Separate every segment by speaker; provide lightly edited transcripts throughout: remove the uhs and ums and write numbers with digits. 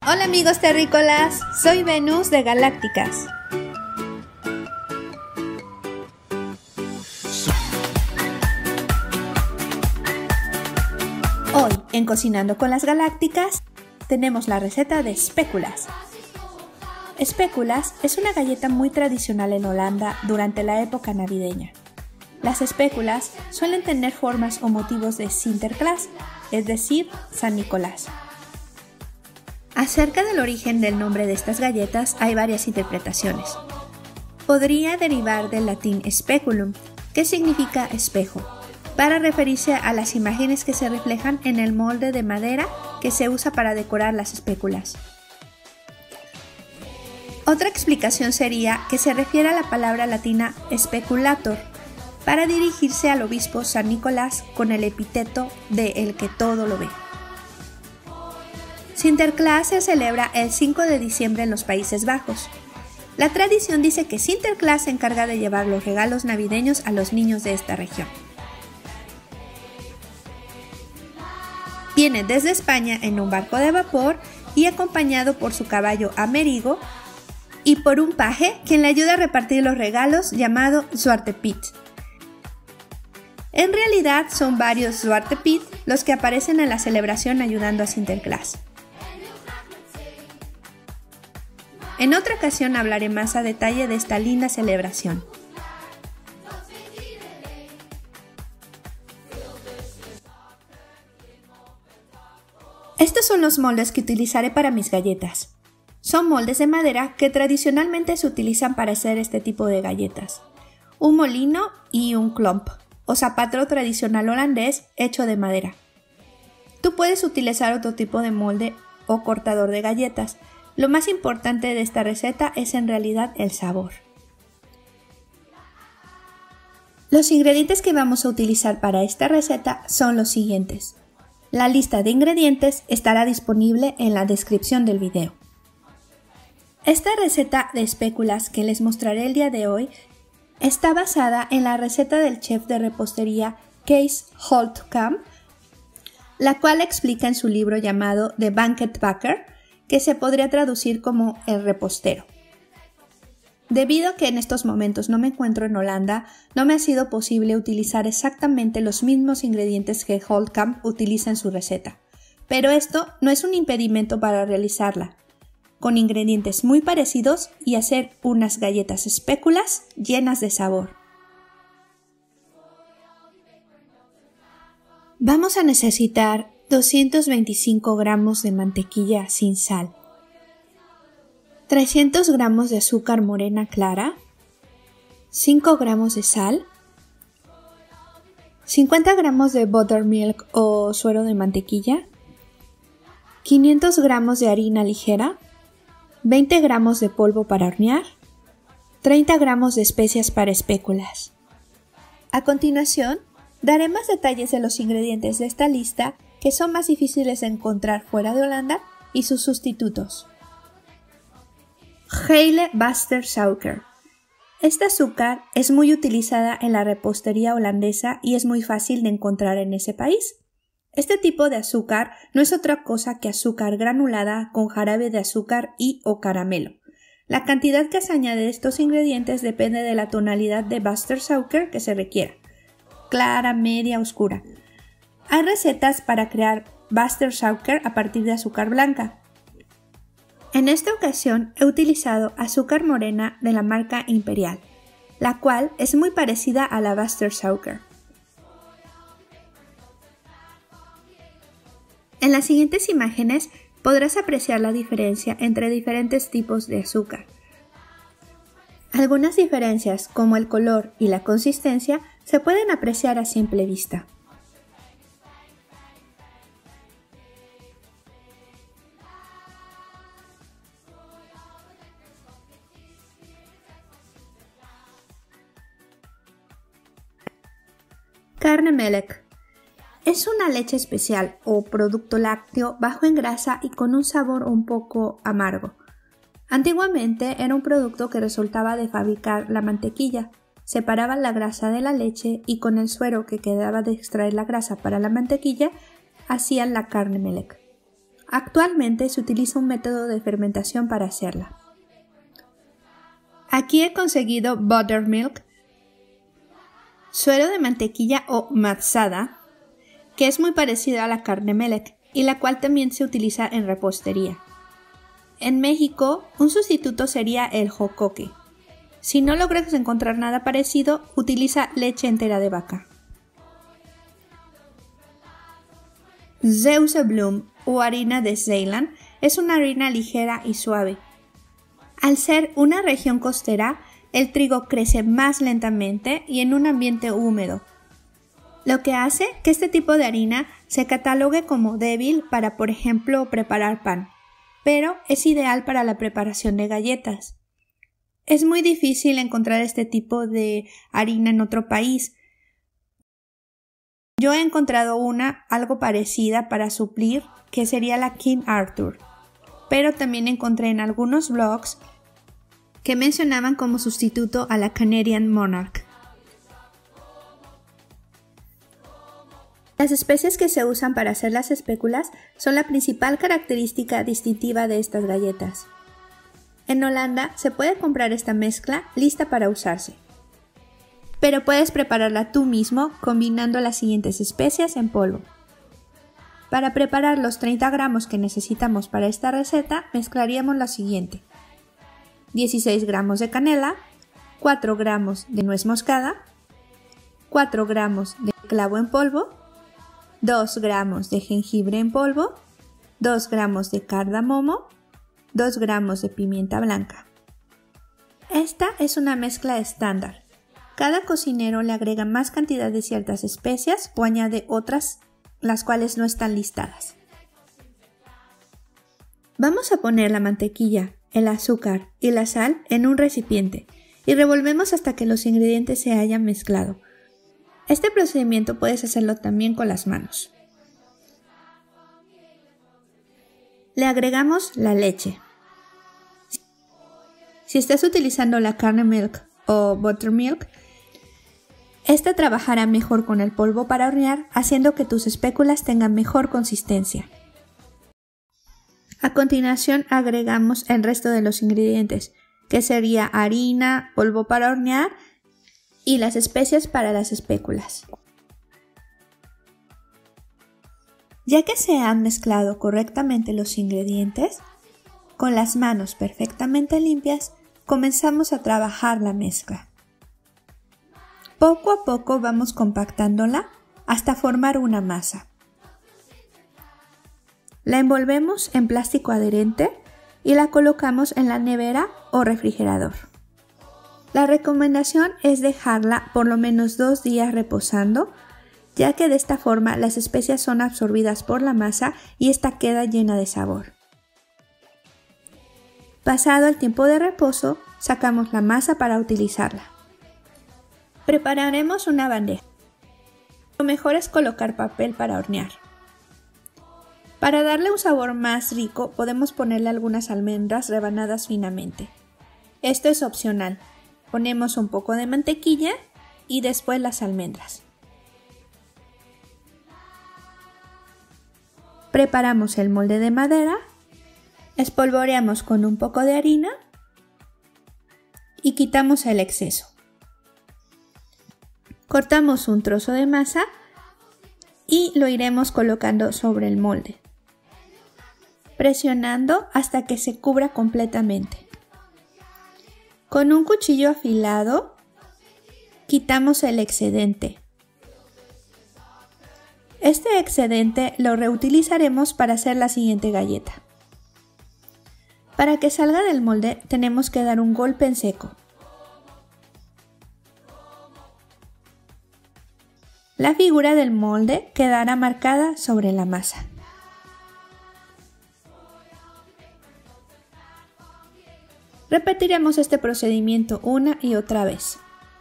Speaker 1: Hola amigos terrícolas, soy Venus de Galácticas. Hoy en Cocinando con las Galácticas tenemos la receta de espéculas. Espéculas es una galleta muy tradicional en Holanda durante la época navideña. Las espéculas suelen tener formas o motivos de Sinterklaas, es decir, San Nicolás. Acerca del origen del nombre de estas galletas hay varias interpretaciones. Podría derivar del latín speculum, que significa espejo, para referirse a las imágenes que se reflejan en el molde de madera que se usa para decorar las espéculas. Otra explicación sería que se refiere a la palabra latina speculator, para dirigirse al obispo San Nicolás con el epíteto de el que todo lo ve. Sinterklaas se celebra el 5 de diciembre en los Países Bajos. La tradición dice que Sinterklaas se encarga de llevar los regalos navideños a los niños de esta región. Viene desde España en un barco de vapor y acompañado por su caballo Amerigo y por un paje quien le ayuda a repartir los regalos llamado Zwarte Piet. En realidad son varios Zwarte Piet los que aparecen en la celebración ayudando a Sinterklaas. En otra ocasión hablaré más a detalle de esta linda celebración. Estos son los moldes que utilizaré para mis galletas. Son moldes de madera que tradicionalmente se utilizan para hacer este tipo de galletas. Un molino y un klomp, o zapato tradicional holandés hecho de madera. Tú puedes utilizar otro tipo de molde o cortador de galletas. Lo más importante de esta receta es en realidad el sabor. Los ingredientes que vamos a utilizar para esta receta son los siguientes. La lista de ingredientes estará disponible en la descripción del video. Esta receta de espéculas que les mostraré el día de hoy está basada en la receta del chef de repostería Kees Holtkamp, la cual explica en su libro llamado The Banketbakker, que se podría traducir como el repostero. Debido a que en estos momentos no me encuentro en Holanda, no me ha sido posible utilizar exactamente los mismos ingredientes que Holtkamp utiliza en su receta, pero esto no es un impedimento para realizarla, con ingredientes muy parecidos y hacer unas galletas espéculas llenas de sabor. Vamos a necesitar 225 gramos de mantequilla sin sal, 300 gramos de azúcar morena clara, 5 gramos de sal, 50 gramos de buttermilk o suero de mantequilla, 500 gramos de harina ligera, 20 gramos de polvo para hornear, 30 gramos de especias para espéculas. A continuación, daré más detalles de los ingredientes de esta lista que son más difíciles de encontrar fuera de Holanda y sus sustitutos. Hele Bastardsuiker. Este azúcar es muy utilizada en la repostería holandesa y es muy fácil de encontrar en ese país. Este tipo de azúcar no es otra cosa que azúcar granulada con jarabe de azúcar y o caramelo. La cantidad que se añade de estos ingredientes depende de la tonalidad de Bastardsuiker que se requiera, clara, media, oscura. Hay recetas para crear Bastardsuiker a partir de azúcar blanca. En esta ocasión he utilizado azúcar morena de la marca Imperial, la cual es muy parecida a la Bastardsuiker. En las siguientes imágenes podrás apreciar la diferencia entre diferentes tipos de azúcar. Algunas diferencias, como el color y la consistencia, se pueden apreciar a simple vista. Karnemelk. Es una leche especial o producto lácteo bajo en grasa y con un sabor un poco amargo. Antiguamente era un producto que resultaba de fabricar la mantequilla. Separaban la grasa de la leche y con el suero que quedaba de extraer la grasa para la mantequilla hacían la Karnemelk. Actualmente se utiliza un método de fermentación para hacerla. Aquí he conseguido buttermilk, suero de mantequilla o matzada, que es muy parecida a la carne melek y la cual también se utiliza en repostería. En México, un sustituto sería el jocoque. Si no logras encontrar nada parecido, utiliza leche entera de vaca. Zeuseblum o harina de Ceilán es una harina ligera y suave. Al ser una región costera, el trigo crece más lentamente y en un ambiente húmedo, lo que hace que este tipo de harina se catalogue como débil para, por ejemplo, preparar pan, pero es ideal para la preparación de galletas. Es muy difícil encontrar este tipo de harina en otro país. Yo he encontrado una algo parecida para suplir, que sería la King Arthur, pero también encontré en algunos blogs que mencionaban como sustituto a la Canadian Monarch. Las especias que se usan para hacer las espéculas son la principal característica distintiva de estas galletas. En Holanda se puede comprar esta mezcla lista para usarse, pero puedes prepararla tú mismo combinando las siguientes especias en polvo. Para preparar los 30 gramos que necesitamos para esta receta, mezclaríamos lo siguiente: 16 gramos de canela, 4 gramos de nuez moscada, 4 gramos de clavo en polvo, 2 gramos de jengibre en polvo, 2 gramos de cardamomo, 2 gramos de pimienta blanca. Esta es una mezcla estándar. Cada cocinero le agrega más cantidad de ciertas especias o añade otras, las cuales no están listadas. Vamos a poner la mantequilla, el azúcar y la sal en un recipiente y revolvemos hasta que los ingredientes se hayan mezclado. Este procedimiento puedes hacerlo también con las manos. Le agregamos la leche. Si estás utilizando la carne milk o buttermilk, esta trabajará mejor con el polvo para hornear, haciendo que tus espéculas tengan mejor consistencia. A continuación agregamos el resto de los ingredientes, que sería harina, polvo para hornear y las especias para las espéculas. Ya que se han mezclado correctamente los ingredientes, con las manos perfectamente limpias, comenzamos a trabajar la mezcla. Poco a poco vamos compactándola hasta formar una masa. La envolvemos en plástico adherente y la colocamos en la nevera o refrigerador. La recomendación es dejarla por lo menos 2 días reposando, ya que de esta forma las especias son absorbidas por la masa y esta queda llena de sabor. Pasado el tiempo de reposo, sacamos la masa para utilizarla. Prepararemos una bandeja. Lo mejor es colocar papel para hornear. Para darle un sabor más rico, podemos ponerle algunas almendras rebanadas finamente. Esto es opcional. Ponemos un poco de mantequilla y después las almendras. Preparamos el molde de madera, espolvoreamos con un poco de harina y quitamos el exceso. Cortamos un trozo de masa y lo iremos colocando sobre el molde, presionando hasta que se cubra completamente. Con un cuchillo afilado, quitamos el excedente. Este excedente lo reutilizaremos para hacer la siguiente galleta. Para que salga del molde, tenemos que dar un golpe en seco. La figura del molde quedará marcada sobre la masa. Repetiremos este procedimiento una y otra vez.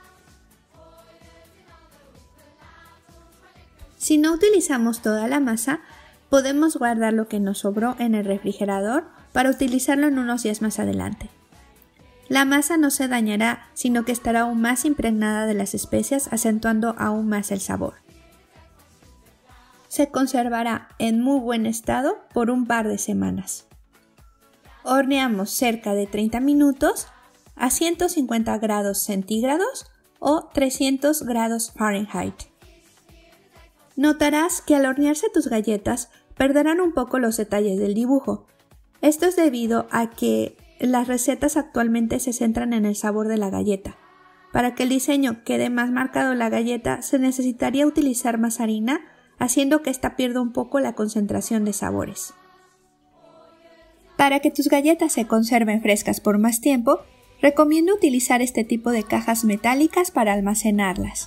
Speaker 1: Si no utilizamos toda la masa, podemos guardar lo que nos sobró en el refrigerador para utilizarlo en unos días más adelante. La masa no se dañará, sino que estará aún más impregnada de las especias, acentuando aún más el sabor. se conservará en muy buen estado por un par de semanas. Horneamos cerca de 30 minutos a 150 grados centígrados o 300 grados Fahrenheit. Notarás que al hornearse tus galletas perderán un poco los detalles del dibujo. Esto es debido a que las recetas actualmente se centran en el sabor de la galleta. Para que el diseño quede más marcado en la galleta se necesitaría utilizar más harina, haciendo que ésta pierda un poco la concentración de sabores. Para que tus galletas se conserven frescas por más tiempo, recomiendo utilizar este tipo de cajas metálicas para almacenarlas.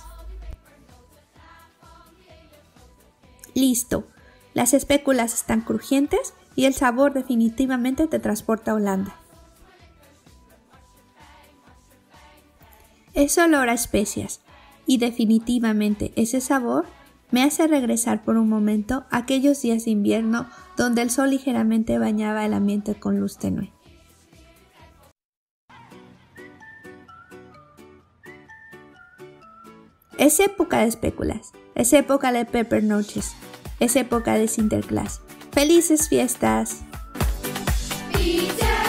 Speaker 1: Listo, las espéculas están crujientes y el sabor definitivamente te transporta a Holanda. Ese olor a especias y definitivamente ese sabor me hace regresar por un momento a aquellos días de invierno donde el sol ligeramente bañaba el ambiente con luz tenue. Es época de espéculas, es época de pepper noches, es época de Sinterklaas. ¡Felices fiestas!